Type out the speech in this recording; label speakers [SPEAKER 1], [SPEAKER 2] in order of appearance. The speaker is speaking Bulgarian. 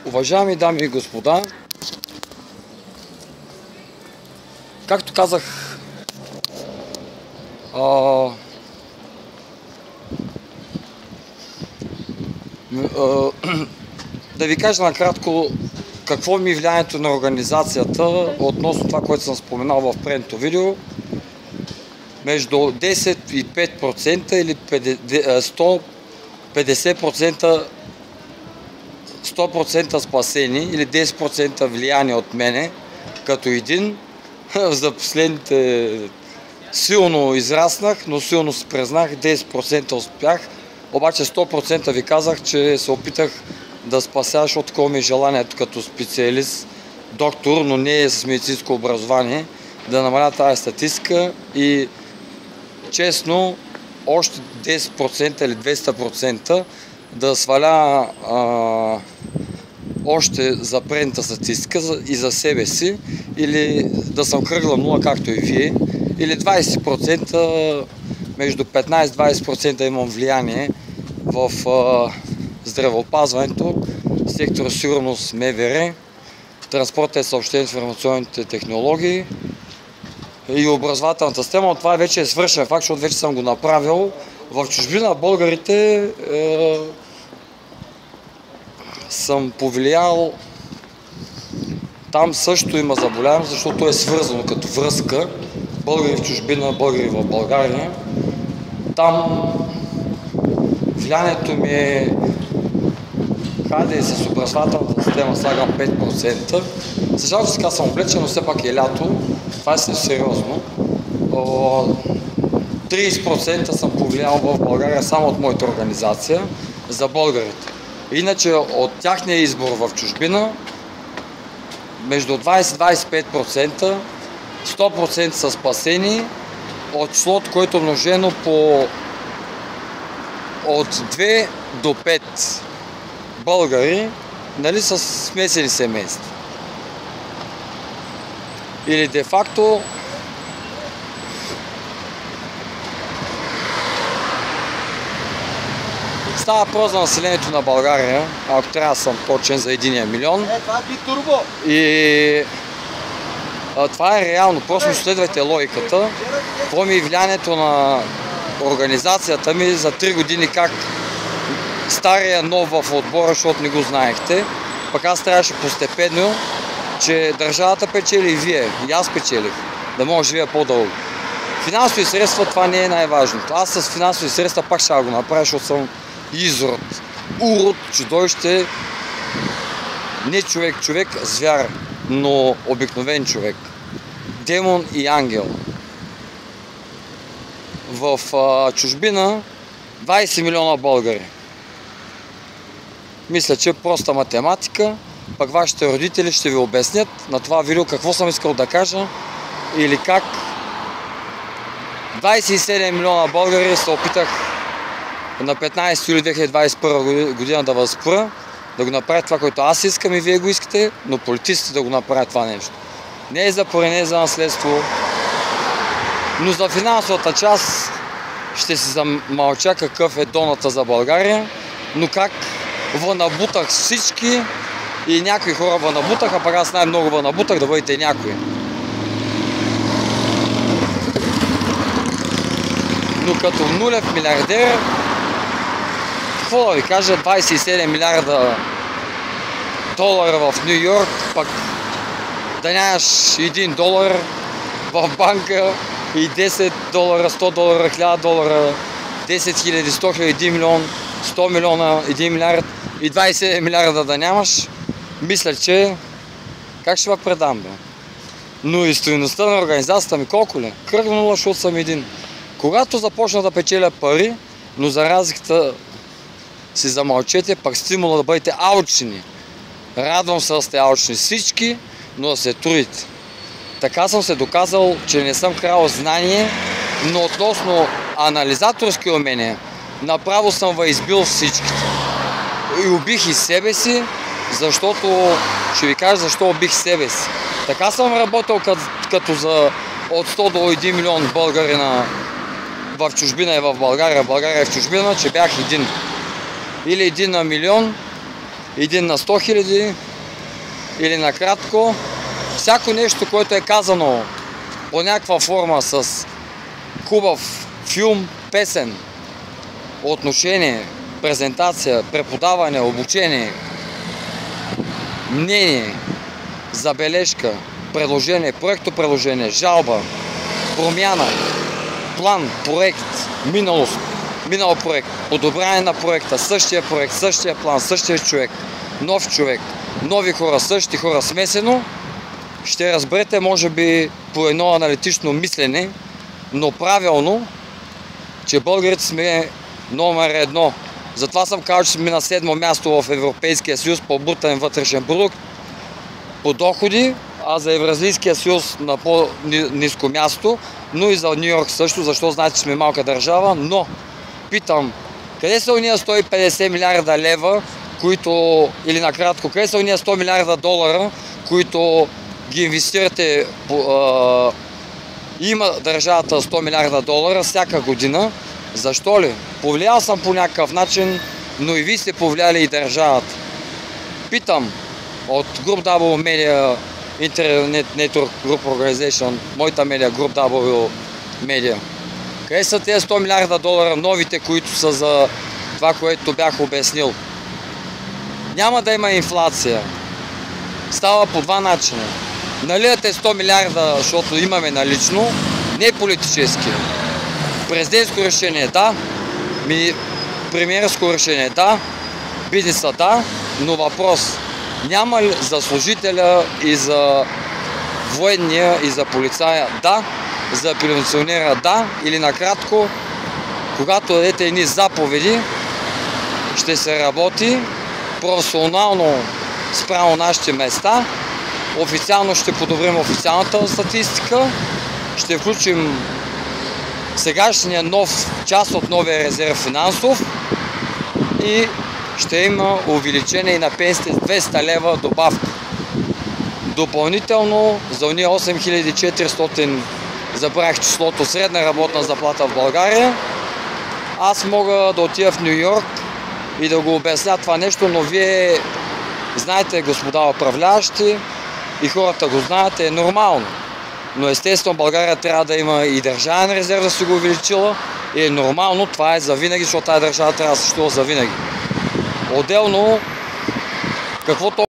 [SPEAKER 1] Уважаеми дами и господа, както казах, да ви кажа накратко какво ми е влиянието на организацията относно това, което съм споменал в предното видео. Между 10 и 5% или 100% спасени или 10% влияние от мене като един. За последните силно израснах, но силно се признах, 10% успях. Обаче 100% ви казах, че се опитах да спася, защото такова ми е желанието като специалист, доктор, но не е с медицинско образование, да намаля тази статистика и честно още 10% или 200% да сваля още за предната статистика и за себе си, или да съм кръгла нула, както и вие, или 20%, между 15-20% имам влияние в здравеопазването, сектор сигурност МВР, транспорта и съобщение, информационните технологии и образователната система. Това вече е свършен факт, защото вече съм го направил. В чужбина българите съм повлиял. Там също има заболяване, защото е свързано като връзка. Българи в чужбина, българи в България. Там влиянието ми е, хайде с образователната система слагам 5%. Съжалявам, че така съм облечен, но все пак е лято. Това е сериозно. 30% съм повлиял в България само от моята организация за българите. Иначе от тяхния избор в чужбина, между 20-25%, 100% са спасени от числото, което е множено по от 2 до 5 българи, нали, с смесени семейства. Или де-факто става въпрос за населението на България, ако трябва да съм точен, за 1 милион.
[SPEAKER 2] Това е турбо!
[SPEAKER 1] И това е реално, просто следвайте логиката. Какво ми е влиянието на организацията ми за 3 години, как стария нов в отбора, защото не го знаехте. Пък аз трябваше постепенно, че държавата печели и вие, и аз печелих, да мога да живея по-дълго. Финансови средства, това не е най-важното. Аз с финансови средства пак ще го направя, защото съм изрод, урод, чудовище, не човек, звяр, но обикновен човек. Демон и ангел. В чужбина 20 милиона българи. Мисля, че проста математика, пък вашите родители ще ви обяснят на това видео какво съм искал да кажа или как 27 милиона българи се опитах на 15 юли 2021 година да възспра, да го направят това, което аз искам и вие го искате, но политиците да го направят това нещо. Не е за пари, не е за наследство, но за финансовата част ще си замълча какъв е доната за България, но как вънабутах всички и някои хора вънабутаха, пък аз най-много вънабутах да бъдете някои. Но като нулев милиардер, какво да ви кажа, 27 милиарда долара в Нью Йорк, пък да нямаш $1 в банка и 10 долара, 100 долара, 1000 долара, 10 хиляди, 100 хиляди, 1 милион, 100 милиона, 1 милиард и 27 милиарда да нямаш, мисля, че как ще ва предам, бе? Но и стойността на организацията ми колко ли? Кръгнула, защото съм един. Когато започна да печеля пари, но за разликата си замълчете, пак стимула да бъдете алчни. Радвам се да сте алчни всички, но да се трудите. Така съм се доказал, че не съм крал знание, но относно анализаторски умения, направо съм въизбил всичките. И убих и себе си, защото, ще ви кажа защо убих себе си. Така съм работил като за от 100 до 1 милион българи в чужбина и в България, България и в чужбина, че бях един. Или 1 на милион, 1 на 100 хиляди или накратко. Всяко нещо, което е казано по някаква форма с хубав филм, песен, отношение, презентация, преподаване, обучение, мнение, забележка, предложение, проектопредложение, жалба, промяна, план, проект, минал проект, подобряване на проекта, същия проект, същия план, същия човек, нови хора, същи хора, смесено, ще разберете може би по едно аналитично мислене, но правилно, че българите сме номер 1. Затова съм казал, че сме на 7-мо място в Европейския съюз по брутен вътрешен продукт, по доходи, а за Евразийския съюз на по-ниско място, но и за Нью Йорк също, защото знаете, че сме малка държава, но питам, къде са уния 150 милиарда лева, които, или накратко, къде са уния 100 милиарда долара, които ги инвестирате, има държавата 100 милиарда долара всяка година. Защо ли? Повлиял съм по някакъв начин, но и вие сте повлияли и държавата. Питам от Group W Media Internet Network Group Organization, моята медиа, Group W Media. Къде са тези 100 милиарда долара, новите, които са за това, което бях обяснил? Няма да има инфлация. Става по два начина. Наливате 100 милиарда, защото имаме налично, не политически. Президентско решение да, премиерско решение да, бизнеса да, но въпрос: няма ли за служителя и за военния и за полицая да, за пенсионера да, или накратко, когато дадете едни заповеди, ще се работи професионално спрямо нашите места, официално ще подобрим официалната статистика, ще включим сегашния част от новия резерв финансов и ще има увеличение на пенсиите с 200 лева добавка. Допълнително за уния 8400, забравих числото, средна работна заплата в България, аз мога да отида в Нью Йорк и да го обясня това нещо, но вие знаете, господа управляващи, и хората го знаят, е нормално. Но естествено България трябва да има и държавен резерв да си го увеличила и е нормално, това е завинаги, защото тази държава трябва да съществува завинаги. Отделно, каквото